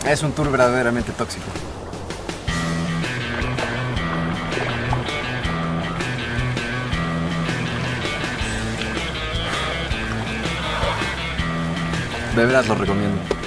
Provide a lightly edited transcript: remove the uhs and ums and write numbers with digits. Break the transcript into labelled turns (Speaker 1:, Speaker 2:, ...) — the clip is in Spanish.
Speaker 1: Es un tour verdaderamente tóxico. De veras lo recomiendo.